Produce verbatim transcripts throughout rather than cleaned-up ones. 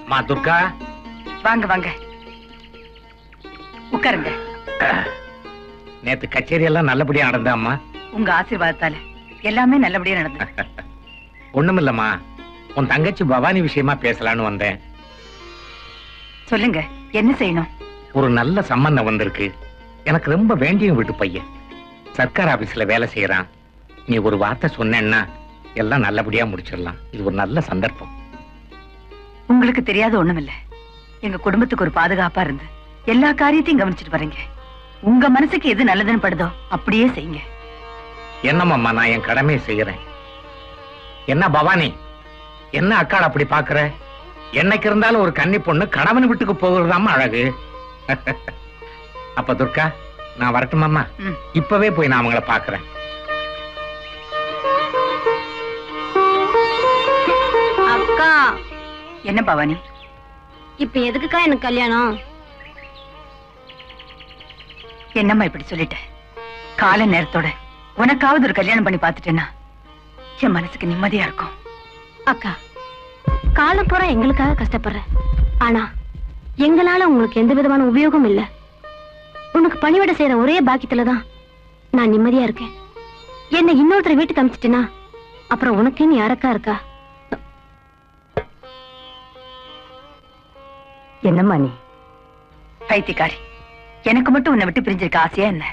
மா துர்கா, வாங்க வாங்க உட்காருங்க. நேத்து கச்சேரி எல்லாம் நல்லபடியா நடந்தாம்மா? உங்க ஆசீர்வாதத்தால எல்லாமே நல்லபடியா நடந்தது. ஒண்ணுமில்லம்மா, உன் தங்கச்சி பவானி விஷயமா பேசலான்னு வந்தேன். சொல்லுங்க, என்ன செய்யணும்? ஒரு நல்ல சம்பந்தம் வந்திருக்கு. எனக்கு ரொம்ப வேண்டிய வீட்டு பையன், சர்க்கார் ஆபீஸ்ல வேலை செய்யறான். நீ ஒரு வார்த்தை சொன்னேன்னா எல்லாம் நல்லபடியா முடிச்சிடலாம். இது ஒரு நல்ல சந்தர்ப்பம். உங்களுக்கு தெரியாத ஒண்ணுமில்ல, எங்க குடும்பத்துக்கு ஒரு பாதுகாப்பா இருந்து எல்லா காரியத்தையும் கவனிச்சுட்டு வரீங்க. உங்க மனசுக்கு எது நல்லதுன்னு படுதோ அப்படியே செய்யுங்க. என்னம்மா, நான் என் கடமையை செய்யறேன். என்ன பவானி, என்ன அக்காள் அப்படி பாக்குற? என்னைக்கு இருந்தாலும் ஒரு கன்னி பொண்ணு கணவன் வீட்டுக்கு போகிறதாம அழகு. அப்ப துர்கா, நான் வரட்டுமாம்மா? இப்பவே போய் நான் அவங்கள பாக்குறேன். அக்கா. என்ன பவானி, இப்ப எதுக்குக்கா எனக்கு கல்யாணம்? என்னம்மா இப்படி சொல்லிட்ட? கால நேரத்தோட உனக்காவது ஒரு கல்யாணம் பண்ணி பாத்துட்டேன்னா என் மனசுக்கு நிம்மதியா இருக்கும். அக்கா, காலம் பூரா எங்களுக்காக கஷ்டப்படுற, ஆனா எங்களால உங்களுக்கு எந்த விதமான உபயோகம் இல்ல. உனக்கு பணிவிட செய்யற ஒரே பாக்கியத்துலதான் நான் நிம்மதியா இருக்கேன். என்ன இன்னொருத்தரை வீட்டுக்கு அனுப்பிச்சிட்டேனா அப்புறம் உனக்குன்னு யாரக்கா இருக்கா? என்னம்மா நீ பைத்தியக்காரி, எனக்கு மட்டும் உன்னை விட்டு பிரிஞ்சிருக்க ஆசையா என்ன?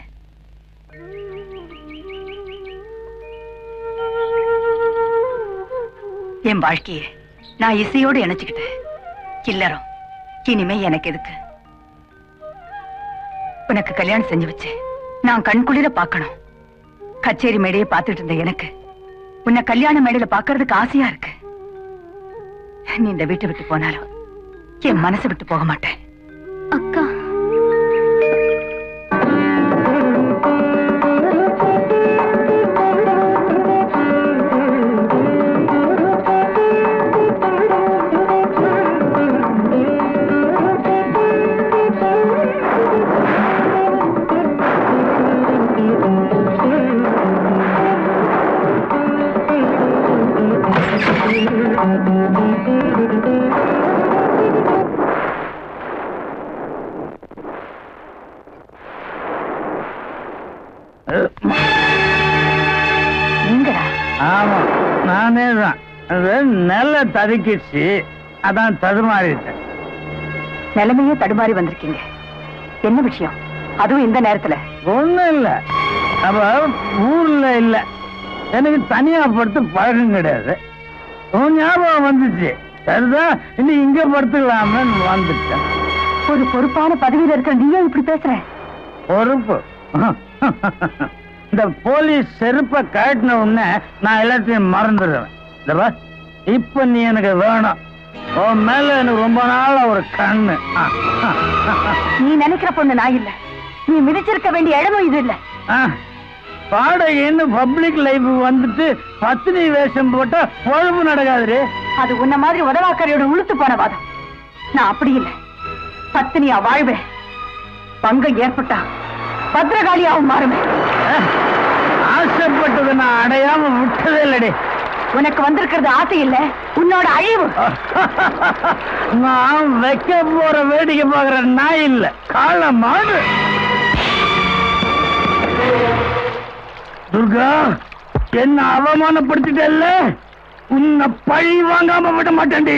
என் வாழ்க்கையை நான் இசையோடு இணைச்சுக்கிட்டேன். இல்லறம் இனிமே எனக்கு எதுக்கு? உனக்கு கல்யாணம் செஞ்சு வச்சு நான் கண்குளிர பார்க்கணும். கச்சேரி மேடையை பார்த்துட்டு இருந்த எனக்கு உன்னை கல்யாண மேடையில பார்க்கறதுக்கு ஆசையா இருக்கு. நீ இந்த வீட்டை விட்டு போனாலும் என் மனசை விட்டு போக மாட்டேன். அக்கா, ஆமா, நானே தான். நல்ல தடுக்கிச்சு, அதான் தடுமாறிட்டேன். நிலைமையே தடுமாறி வந்திருக்கீங்க. என்ன விஷயம்? அதுவும் இந்த நேரத்துல? ஒண்ணும் இல்ல, அவ ஊர்ல இல்ல. எனக்கு தனியா படுத்து பழக்கம் கிடையாது. உன் ஞாபகம் வந்துச்சு, சரிதான் இன்னும் இங்க படுத்துக்கலாமே வந்துட்டேன். ஒரு பொறுப்பான பதவியில இருக்க நீயே இப்படி பேசுற? பொறுப்பு? இந்த போலீஸ் செருப்ப காட்டின உடனே நான் எல்லாத்தையும் மறந்துடுவேன். இப்ப நீ எனக்கு வேணும். உன் மேல எனக்கு ரொம்ப நாளா ஒரு கண்ணு. நீ நினைக்கிற பொண்ணு நான் இல்ல. நீ மிதிச்சிருக்க வேண்டிய இடமும் இது இல்ல. பாடகின்னு பப்ளிக் லைஃப் வந்துட்டு பத்தினி வேஷம் போட்டா பொழப்பு நடக்காது. அது உன்ன மாதிரி உதவாக்கரையோட உளுத்து போன வாதம். நான் அப்படி இல்லை. பத்தினியா வாழ்வேன். பங்கம் ஏற்பட்டா பத்திரகாளியாவும் மாறுவேன். ஆசைப்பட்டது நான் அடையாம விட்டதே இல்லடி. உனக்கு வந்திருக்கிறது ஆசை இல்ல, உன்னோட அழிவு. நான் வைக்க போற வேடிக்கை பாக்குற நாய் இல்ல, கால மாடு. துர்கா, என்ன அவமானப்படுத்திட்டல்ல, உன்னை பழி வாங்காம விட மாட்டேன்டி.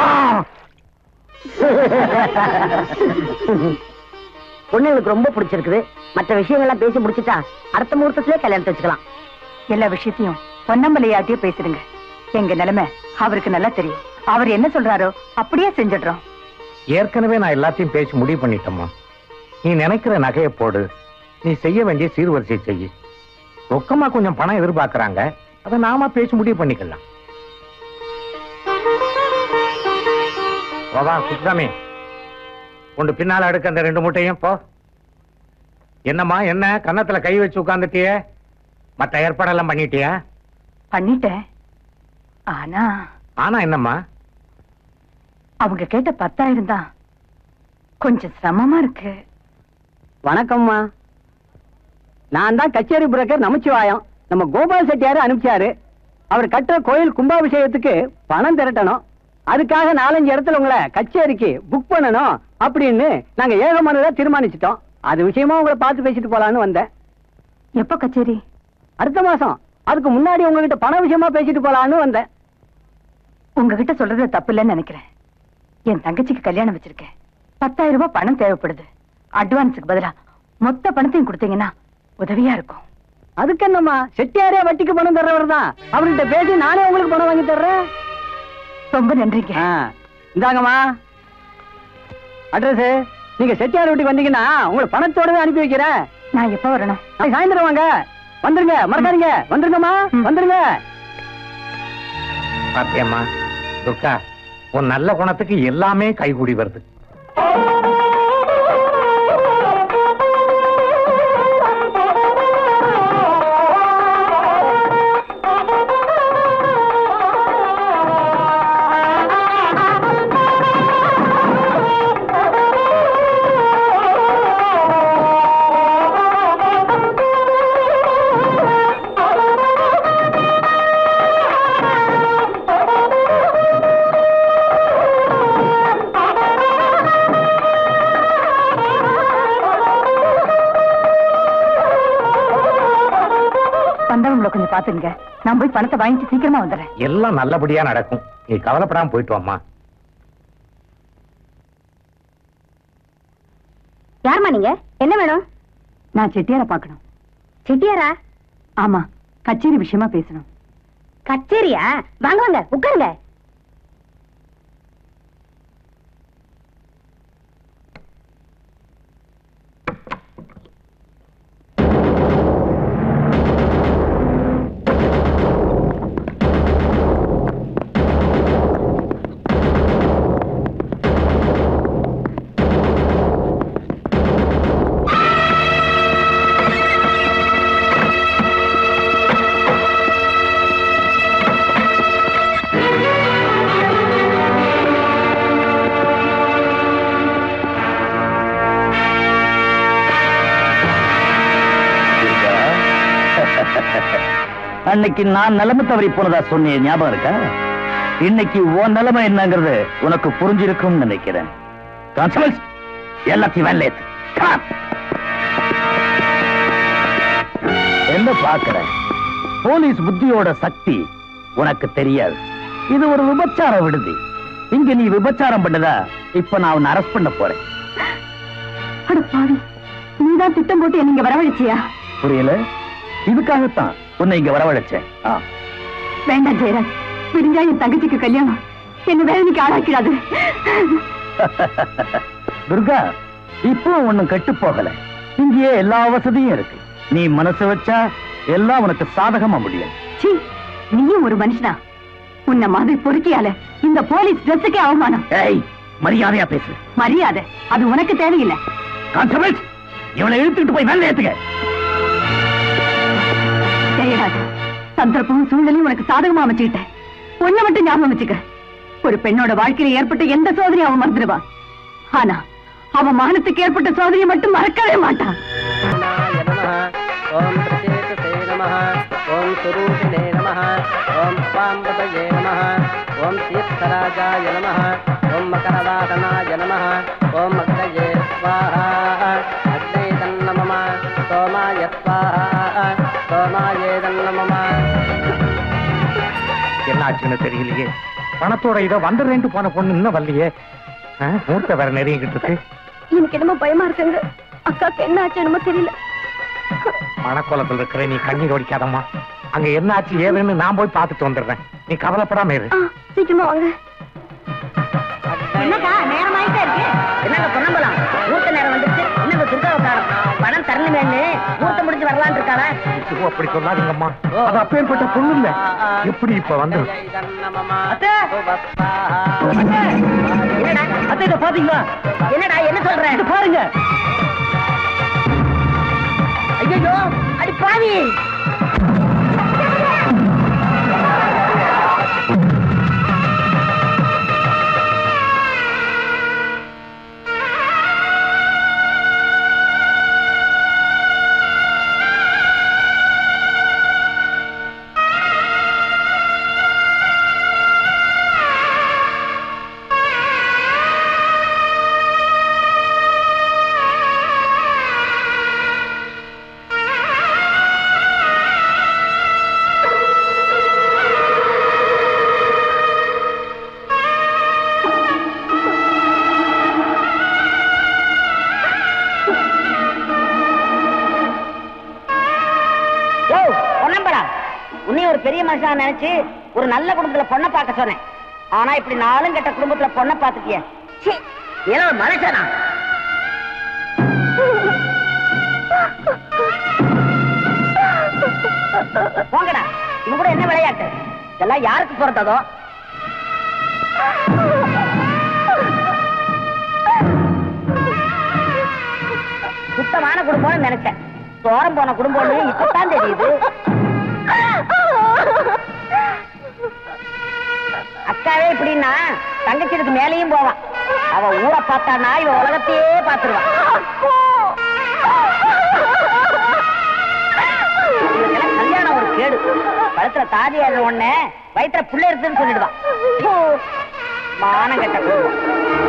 பொண்ணுங்களுக்கு ரொம்ப பிடிச்சிருக்குது. மற்ற விஷயங்கள்லாம் பேசி முடிச்சுட்டா அடுத்த முகூர்த்தத்திலே கல்யாணத்தை வச்சுக்கலாம். எல்லா விஷயத்தையும் பொன்னம்பலையாட்டியே பேசிடுங்க. எங்க நிலைமை அவருக்கு நல்லா தெரியும். அவர் என்ன சொல்றாரோ அப்படியே செஞ்சிடுறோம். ஏற்கனவே நான் எல்லாத்தையும் பேசி முடிவு பண்ணிட்டோமா. நீ நினைக்கிற நகையை போடு, நீ செய்ய வேண்டிய சீர்வரிசை செய்ய. ரொக்கமா கொஞ்சம் பணம் எதிர்பார்க்கறாங்க, அதை நாம பேசி முடிவு பண்ணிக்கலாம். வா குட்சாமி, கொண்டு பின்னால அடுக்க அந்த ரெண்டு மூட்டையும் போ. என்னம்மா, என்ன கன்னத்துல கை வச்சு உட்கார்ந்துட்டிய? மத்த ஏற்பாடெல்லாம் பண்ணிட்டியா? பண்ணிட்டேன். ஆனா ஆனா என்னம்மா? அவங்க கேட்ட பத்தாயிரம் தான் கொஞ்சம் சிரமமா இருக்கு. வணக்கம்மா, நான் தான் கச்சேரி புரோக்கர் நமச்சிவாயம். நம்ம கோபால் செட்டியாரு அனுப்பிச்சாரு. அவர் கட்டுற கோயில் கும்பாபிஷேகத்துக்கு பணம் திரட்டணும். அதுக்காக நாலஞ்சு இடத்துல உங்களை கச்சேரிக்கு புக் பண்ணணும் அப்படின்னு நாங்க ஏகமானதா தீர்மானிச்சிட்டோம். அது விஷயமா உங்களை பார்த்து பேசிட்டு போலான்னு வந்தேன். எப்ப கச்சேரி? அடுத்த மாசம். அதுக்கு முன்னாடி உங்ககிட்ட பண விஷயமா பேசிட்டு போலான்னு வந்தேன். உங்ககிட்ட சொல்றது தப்பு இல்லைன்னு நினைக்கிறேன். என் தங்கச்சிக்கு கல்யாணம் வச்சிருக்கேன். பத்தாயிரம் ரூபாய் பணம் தேவைப்படுது. அட்வான்ஸுக்கு பதிலா மொத்த பணத்தையும் கொடுத்தீங்கன்னா உதவியா இருக்கும். அதுக்கு என்னம்மா, செட்டியாரே வட்டிக்கு பணம் தர்றவர் தான். அவர்கிட்ட பேசி நானே உங்களுக்கு பணம் வாங்கி தர்றேன். ரொம்ப நன்றிங்க. இந்தாங்கம்மா அட்ரஸ். நீங்க செட்டியார் வீட்டுக்கு வந்தீங்கன்னா உங்களை பணத்தோட அனுப்பி வைக்கிறேன். நான் எப்ப வரணும்? சாயந்தரம் வாங்க. வந்துருங்க, மறக்காதீங்க. வந்துருங்கம்மா, வந்துருங்க. பாத்தியம்மா துர்கா, உன் நல்ல குணத்துக்கு எல்லாமே கைகூடி வருது. கொஞ்சம் பாத்துங்க. நான் போய் பணத்தை வாங்கிட்டு சீக்கிரமா வந்துடுறேன். எல்லாம் நல்லபடியா நடக்கும். நீ கவலைப்படாம போயிட்டு வாம்மா. யாருமா நீங்க? என்ன வேணும்? நான் செட்டியார பாக்கணும். செட்டியாரா? ஆமா, கச்சேரி விஷயமா பேசணும். கச்சேரியா? வாங்க வாங்க உட்காருங்க. அன்னைக்கு நான் நிலைமை தவறி போனதா சொன்னேன், ஞாபகம் இருக்கா? இன்னைக்கு உன் நிலைமை என்னங்கிறது உனக்கு புரிஞ்சிருக்கும் நினைக்கிறேன். கான்ஸ்டபிள்ஸ், எல்லாத்தையும் வேலை ஏத்து. என்ன பாக்குற? போலீஸ் புத்தியோட சக்தி உனக்கு தெரியாது. இது ஒரு விபச்சார விடுதி. இங்க நீ விபச்சாரம் பண்ணதா இப்ப நான் உன்னை அரெஸ்ட் பண்ண போறேன். நீதான் திட்டம் போட்டு என்ன இங்க வரவழைச்சியா? புரியல? இதுக்காகத்தான் உன்னை இங்க வரவழைச்சேன். வேண்டாம் ஜெயராஜ், விடிஞ்சா என் தங்கச்சிக்கு கல்யாணம். என்ன வேலைக்கு ஆளாக்கிறாது. துர்கா, இப்போ ஒண்ணும் கெட்டு போகல. இங்கேயே எல்லா வசதியும் இருக்கு. நீ மனசு வச்சா எல்லாம் உனக்கு சாதகமா முடியும். சீ, நீயும் ஒரு மனுஷனா? உன்ன மாதிரி பொறுக்கியால இந்த போலீஸ் ட்ரெஸ்ஸுக்கே அவமானம். ஏய், மரியாதையா பேசு. மரியாதை அது உனக்கு தேவையில்லை. கான்ஸ்டபிள்ஸ், இவனை இழுத்துட்டு போய் வேலை ஏத்துக்க. ஜெயராஜ், சந்தர்ப்பமும் சூழ்நிலையும் உனக்கு சாதகமா அமைச்சுக்கிட்டேன். ஒன்ன மட்டும் ஞாபகம் வச்சுக்க. ஒரு பெண்ணோட வாழ்க்கையில ஏற்பட்ட எந்த சோதனையும் அவன் மறந்துடுவான். ஆனா அவன் மானத்துக்கு ஏற்பட்ட சோதனையை மட்டும் மறக்கவே மாட்டான். ஓம் பிரச்சேதசே நமஹ, ஓம் சுரூபிணே நமஹ, ஓம் பாம்பதயே நமஹ, ஓம் தீர்த்தராஜாய நமஹ, ஓம் மகரவாகனாய நமஹ, ஓம் அக்னயே ஸ்வாஹா, அக்னே தன்னமம, சோமாய ஸ்வாஹா, சோமாயே தன்னமம. என்ன ஆச்சுன்னு தெரியலையே. பணத்தோட இதை வந்துடுறேன்ட்டு போன பொண்ணு இன்னும் வரலையே. மூர்த்த வேற நெருங்கிட்டு இருக்கு. எனக்கு என்னமோ பயமா இருக்குங்க. அக்காக்கு என்ன ஆச்சு என்னமோ தெரியல. மனக்கோலத்தில் இருக்கிற நீ கண்ணீர் ஒடிக்காதம்மா. அங்க என்ன ஆச்சு ஏதுன்னு நான் போய் பார்த்துட்டு வந்துடுறேன். நீ கவலைப்படாம இரு. சீக்கிரமா வாங்க. என்னக்கா நேரம் ஆயிட்டே இருக்கு. என்னங்க பொன்னம்பலம், மூத்த நேரம் வந்துச்சு. என்னங்க துர்காவை காணோம். பணம் தரணுமேன்னு மூத்த முடிஞ்சு வரலான்னு இருக்காளா? அப்படி சொல்லாதீங்கம்மா. அது அப்பேற்பட்ட பொண்ணு இல்ல. எப்படி இப்ப வந்து அத்தை பாத்தீங்களா? என்னடா என்ன சொல்ற? பாருங்க. ஐயோ அடி பாவி. மனுஷன் நினைச்சு ஒரு நல்ல குடும்பத்துல பொண்ணை பார்க்க சொன்னேன். ஆனா இப்படி நாளும் கெட்ட குடும்பத்துல பொண்ணை பார்த்துட்டிய. ஏன்னா மனுஷனா? போங்கடா, இவங்க கூட என்ன விளையாட்டு? இதெல்லாம் யாருக்கு பிறந்ததோ? சுத்தமான குடும்பம்னு நினைச்சேன். சோரம் போன குடும்பம்னு இப்பதான் தெரியுது. அக்காவே இப்படின்னா தங்கச்சிக்கு மேலையும் போவான். அவ ஊரை பார்த்தானா இவ உலகத்தையே பார்த்துருவான். கல்யாணம் ஒரு கேடு. கழுத்துல தாதி ஏற உடனே வயிற்றுல புள்ள இருக்குன்னு சொல்லிடுவான். மானம் கெட்ட குடும்பம்.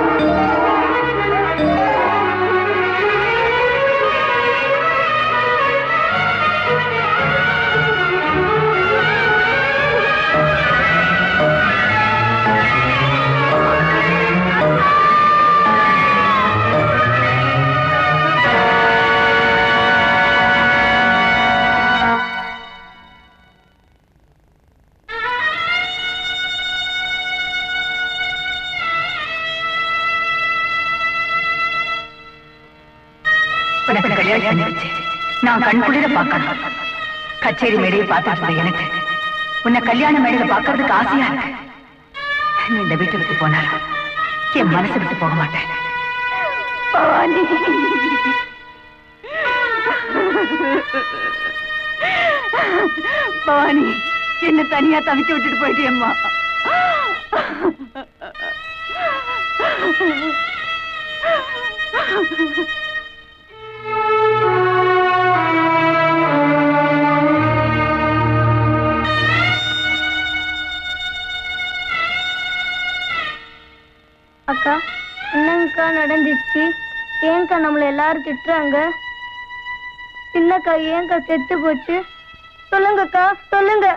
நான் கண்குளிர பார்க்கணும். கச்சேரி மேடையை பார்த்துட்டு எனக்கு உன்னை கல்யாண மேடையில பார்க்கறதுக்கு ஆசையா இருக்கு. நீ இந்த வீட்டை விட்டு போனாலும் என் மனசு விட்டு போக மாட்டேன். பவானி, பவானி, என்ன தனியா தவிக்க விட்டுட்டு போயிட்டியம்மா. அக்கா, என்னங்கக்கா நடந்துச்சு? ஏங்கா நம்மள எல்லாரும் திட்டுறாங்க? சின்னக்கா ஏங்கா செத்து போச்சு? சொல்லுங்கக்கா, சொல்லுங்க.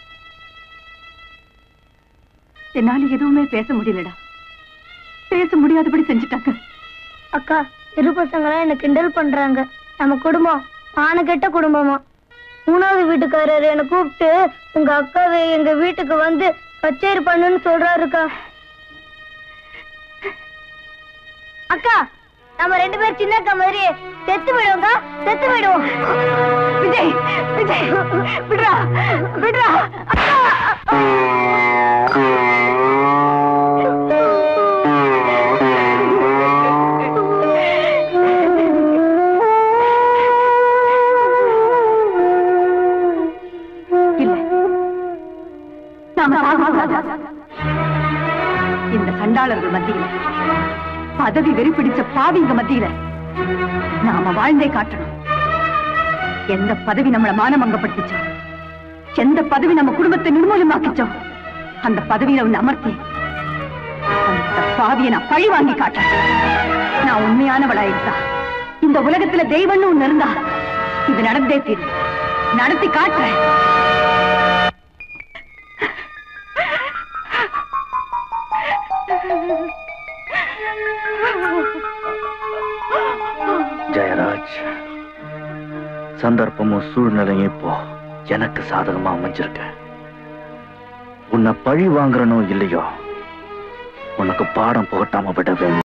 என்னால எதுவுமே பேச முடியலடா. பேச முடியாதபடி செஞ்சுட்டாங்க. அக்கா, இரு பசங்களாம் என்ன கிண்டல் பண்றாங்க. நம்ம குடும்பம் ஆன கெட்ட குடும்பமா? மூணாவது வீட்டுக்காரர் என்ன கூப்பிட்டு உங்க அக்காவை எங்க வீட்டுக்கு வந்து கச்சேரி பண்ணுன்னு சொல்றாருக்கா. அக்கா, நம்ம ரெண்டு பேரும் சின்ன அக்கா மாதிரி செத்து விடுவோங்க, செத்து விடுவோம். விஜய், விஜய், விடுறா, விடுறா. இந்த சண்டாளர்கள் மத்தியில, பதவி வெறி பிடிச்ச பாவிங்க மத்தியில நாம வாழ்ந்தே காட்டணும். எந்த பதவி நம்மள மானமங்கப்படுத்திச்சோ, எந்த பதவி நம்ம குடும்பத்தை நிர்மூலமாக்கிச்சோ, அந்த பதவியில உன்னை அமர்த்தி அந்த பாவியை நான் பழி வாங்கி காட்டேன். நான் உண்மையானவளா இருந்தா, இந்த உலகத்துல தெய்வம்னு ஒண்ணு இருந்தா இது நடந்தே தீரும். நடத்தி காட்டுறேன். ஜெயராஜ், சந்தர்ப்பமும் சூழ்நிலையும் இப்போ எனக்கு சாதகமா அமைஞ்சிருக்க. உன்னை பழி வாங்குறனோ இல்லையோ, உனக்கு பாடம் புகட்டாம விடவே